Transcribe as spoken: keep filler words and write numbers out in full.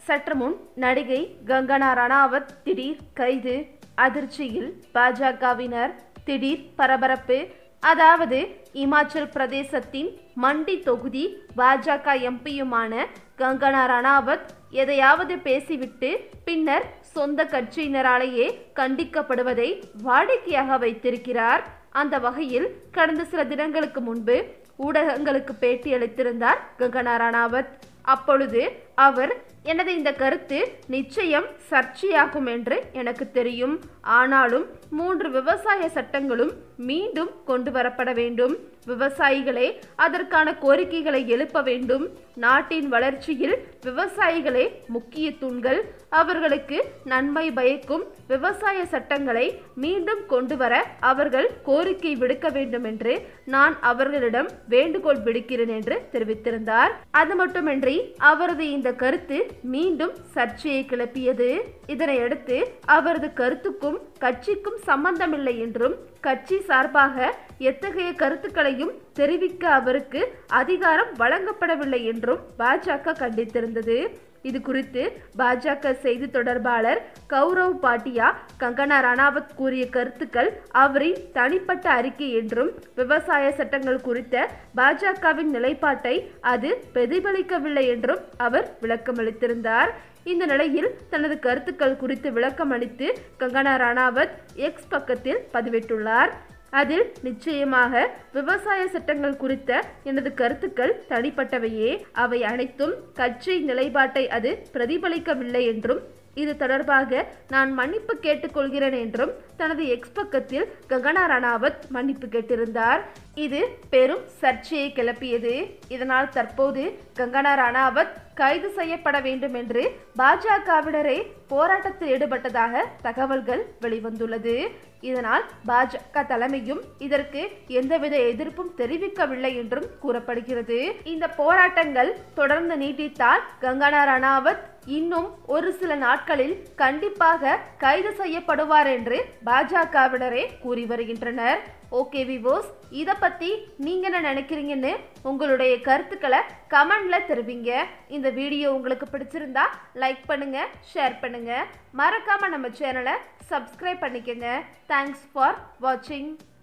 சற்று முன் நடிகை கங்கனா ரணாவத் திடீர் கைது. அதிர்ச்சியில் பாஜகவினர். திடீர் பரபரப்பு. அதாவது இமாச்சல் பிரதேசத்தின் மண்டி தொகுதி பாஜக எம்பியுமான கங்கனா ரணாவத் எதையாவது பேசிவிட்டு பின்னர் சொந்த கட்சியினராலேயே கண்டிக்கப்படுவதை வாடிக்கையாக வைத்திருக்கிறார். அந்த வகையில் கடந்த சில தினங்களுக்கு முன்பு ஊடகங்களுக்கு பேட்டி அளித்திருந்தார் கங்கனா ரணாவத். அப்பொழுது அவர், எனது இந்த கருத்து நிச்சயம் சர்ச்சையாகும் என்று எனக்கு தெரியும். ஆனாலும் மூன்று விவசாய சட்டங்களும் மீண்டும் கொண்டு வரப்பட வேண்டும். விவசாயிகளே அதற்கான கோரிக்கைகளை எழுப்ப வேண்டும். நாட்டின் வளர்ச்சியில் விவசாயிகளே முக்கிய தூண்கள். அவர்களுக்கு நன்மை பயக்கும் விவசாய சட்டங்களை மீண்டும் கொண்டு வர அவர்கள் கோரிக்கை விடுக்க வேண்டும் என்று நான் அவர்களிடம் வேண்டுகோள் விடுக்கிறேன் என்று தெரிவித்திருந்தார். அது மட்டுமின்றி அவரது இந்த கருத்து மீண்டும் சர்ச்சையை கிளப்பியது. இதனையடுத்து அவரது கருத்துக்கும் கட்சிக்கும் சம்பந்தமில்லை என்றும் கட்சி சார்பாக எத்தகைய கருத்துக்களையும் தெரிவிக்க அவருக்கு அதிகாரம் வழங்கப்படவில்லை என்றும் பாஜக கண்டித்திருந்தது. இது குறித்து பாஜக செய்தி தொடர்பாளர் கௌரவ் பாட்டியா கங்கனா ரணாவத் கூறிய கருத்துக்கள் அவரின் தனிப்பட்ட அறிக்கை என்றும் விவசாய சட்டங்கள் குறித்த பாஜகவின் நிலைப்பாட்டை அது பிரதிபலிக்கவில்லை என்றும் அவர் விளக்கமளித்திருந்தார். இந்த நிலையில் தனது கருத்துக்கள் குறித்து விளக்கம் அளித்து கங்கனா ரணாவத் எக்ஸ் பக்கத்தில் பதிவிட்டுள்ளார். அதில் நிச்சயமாக விவசாய சட்டங்கள் குறித்த எனது கருத்துக்கள் தனிப்பட்டவையே. அவை அனைத்தும் கட்சி நிலைப்பாட்டை அது பிரதிபலிக்கவில்லை என்றும் இது தொடர்பாக நான் மன்னிப்பு கேட்டுக்கொள்கிறேன் என்றும் தனது எக்ஸ் பக்கத்தில் கங்கனா ரணாவத் மன்னிப்பு கேட்டிருந்தார். இது பெரும் சர்ச்சையை கிளப்பியது. இதனால் தற்போது கங்கனா ரணாவத் கைது செய்யப்பட வேண்டும் என்று பாஜகவினரே போராட்டத்தில் ஈடுபட்டதாக தகவல்கள் வெளிவந்துள்ளது. இதனால் பாஜக தலைமையும் இதற்கு எந்தவித எதிர்ப்பும் தெரிவிக்கவில்லை என்றும் கூறப்படுகிறது. இந்த போராட்டங்கள் தொடர்ந்து நீடித்தால் கங்கனா ரணாவத் இன்னும் ஒரு சில நாட்களில் கண்டிப்பாக கைது செய்யப்படுவார் என்று பாஜகவினரே கூறி வருகின்றனர். ஓகே விவோஸ், இதை பற்றி நீங்கள் என்ன நினைக்கிறீங்கன்னு உங்களுடைய கருத்துக்களை கமெண்ட்ல தெரிவிங்க. இந்த வீடியோ உங்களுக்கு பிடிச்சிருந்தா லைக் பண்ணுங்க, ஷேர் பண்ணுங்க, மறக்காம நம்ம சேனலை சப்ஸ்கிரைப் பண்ணிக்கங்க. தேங்க்ஸ் ஃபார் வாட்சிங்.